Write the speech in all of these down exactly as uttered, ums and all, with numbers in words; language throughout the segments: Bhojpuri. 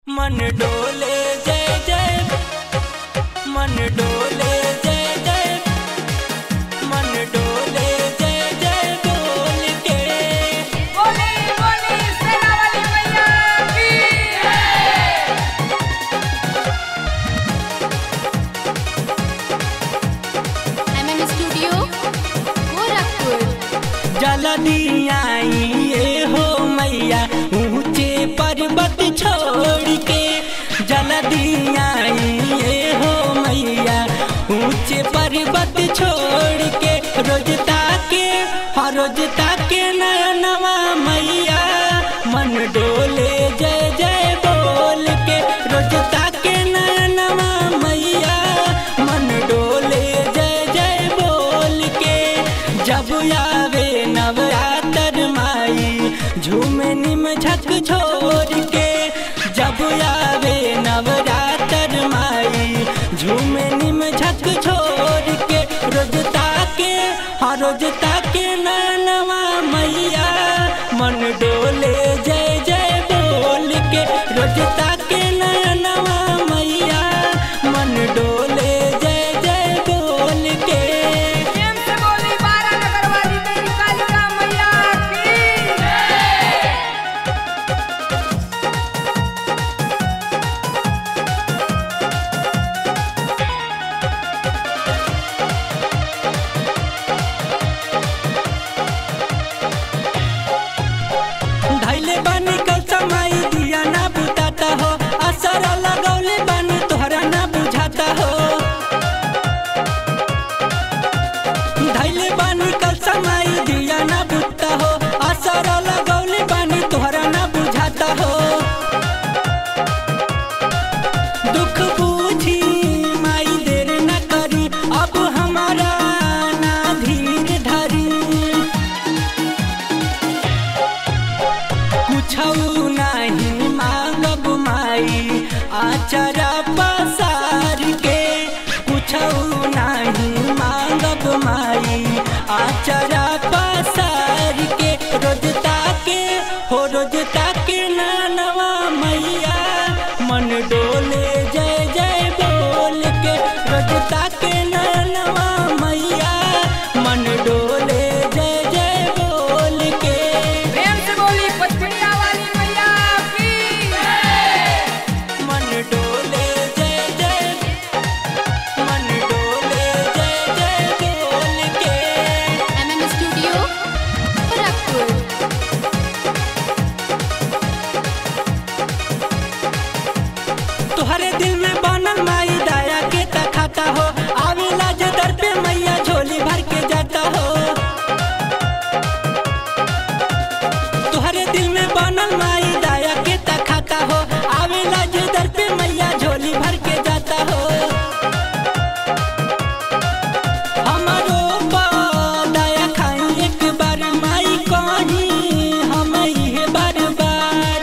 मन डोले जय जय, मन डोले जय जय, मन डोले जय जय बोल के। बोली बोली सेना वाली मैया की एमएम स्टूडियो गोरखपुर। जल्दी आइए हो मैया ऊंचे पर्वत छोड़ के, जल्दी आइए हो मैया ऊंचे पर्वत छोड़ के। रोजता के हर रोजता के नयनवा मैया मन डोले जय जय बोल के। रोजता के नयनवा मैया मन डोले जय जय बोल के। जब आवे नवरात्र माई झूमे निम झक छोड़ के, जब आवे नवरात्र माई झूमे निम झक छोड़ के। रोजता के हर रोजता के नैनवा मैया मन डोले जय जय बोल के। रोजता के नैनवा मैया मन डोले जय जय बोल के। प्रेम से बोली बारह नगर वाली मेरी कालिका मैया की धैले बानी कल समय दिया ना बुताता हो, असर लगौले बानी तोहरा ना बुझाता हो। धैले बानी कल समय दिया ना बुता हो, असर लगौले बानी तोहरा ना बुझाता हो। दुख बूझी माई देर न करी, अब हमारा ना धीर धरी। कुछऊ नहीं मांगब माई आचरा पसार के, कुछऊ नहीं मांगब माई आचरा पसार के। रोजता के हो रोजता के नानवा मैया मन डोले जय जय बोल के। रोजता के नानवा मैया मन डोले जय जय बोल के। प्रेम से बोली पचमढ़िया वाली मैया की मन डोले जय जय, मन डोले जय जय बोल के। MM studio Gorakhpur. तुहरे दिल में बनल माई दया के तखाता हो, आवेला जे दर पे मैया झोली भर के जाता हो। तुहरे दिल में बनल माई दया के तखाता हो, आवेला जे दर पे मैया झोली भर के जाता हो। हमारो बा दया खाई एक बार माई कहीं हम इहे बार बार।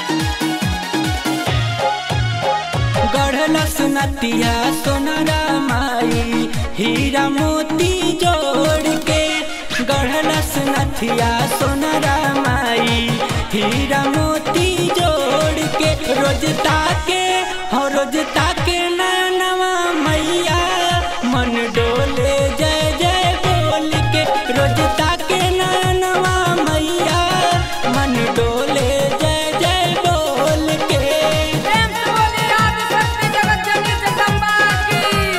गढ़लस नतिया सोनारा माई हीरा मोती जोड़ के, गढ़लस नथिया सोनारा माई हीरा मोती जोड़ के। रोजता के हो रोजता के नैनवा मैया मन डोले जय जय बोल के। रोजता के नैनवा मैया मन डोले जय जय बोल के। प्रेम से बोली आदि शक्ति जगत जननी जगदम्बा की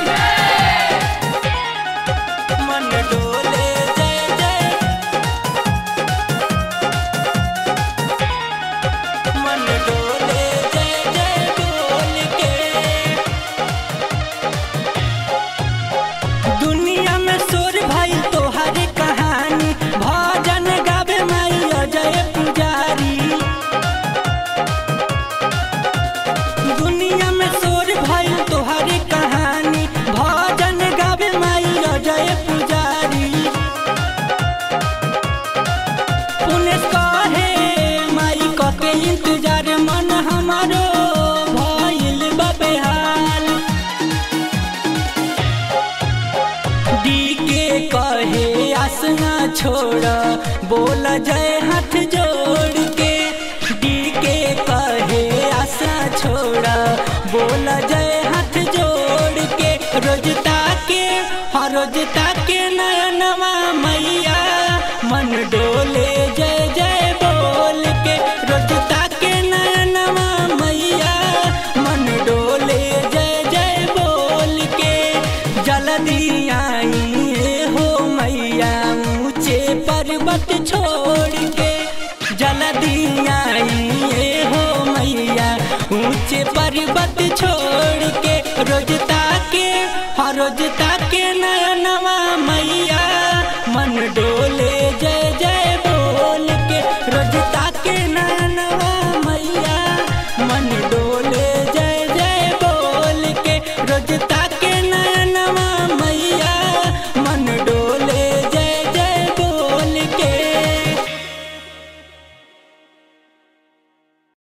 मन डोले जय जय, मन डोले जय जय बोल के। दुनिया में शोर भाई तोहरे कहानी, भजन गावे माई अजय पुजारी। दुनिया में शोर भाई तोहरे कहानी, भजन गावे माई अजय पुजारी। पुलिस कहे माई कके इंतजार, मन हमारो भइल बा बेहाल। डी के कहे आसना छोड़ बोल जय हाथ जोड़ के। डी के कहे आशा छोड़ ऊंचे पर्वत छोड़ के रोज